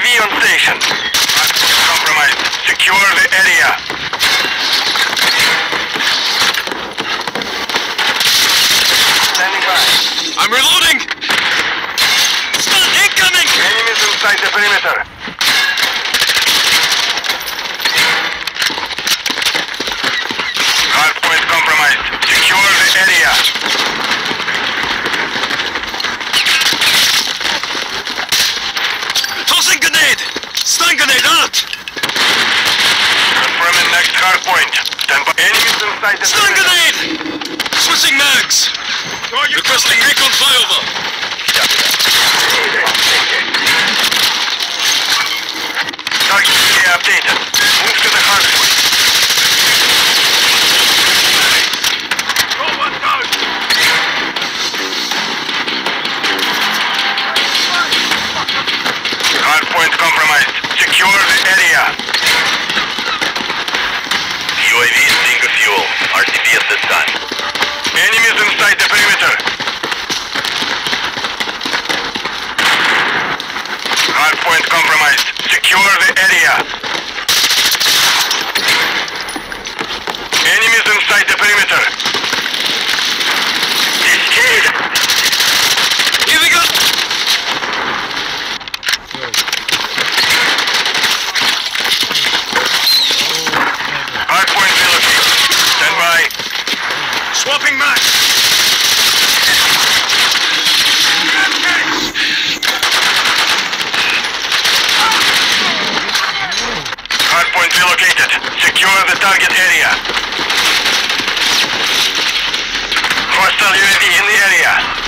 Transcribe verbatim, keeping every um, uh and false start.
V on station. Hardpoint compromised. Secure the area. Standing by. I'm reloading! Stun incoming! Enemies inside the perimeter. Hardpoint compromised. Secure the area. Tossing grenade! Stun grenade out! Confirming next hardpoint. Stand by. Enemies inside the Stun perimeter. grenade! Switching mags! Requesting recon flyover! Target area updated. Move to the hardpoint. Hardpoint compromised. Secure the area. U A V single fuel. R C B at this time. Enemies inside the perimeter. Hardpoint compromised. Secure the area. Enemies inside the perimeter. Escape. Giving up! Hardpoint relocated. Stand by. Swapping mags! Hardpoint relocated. Secure the target area. Hostile U A V in the area.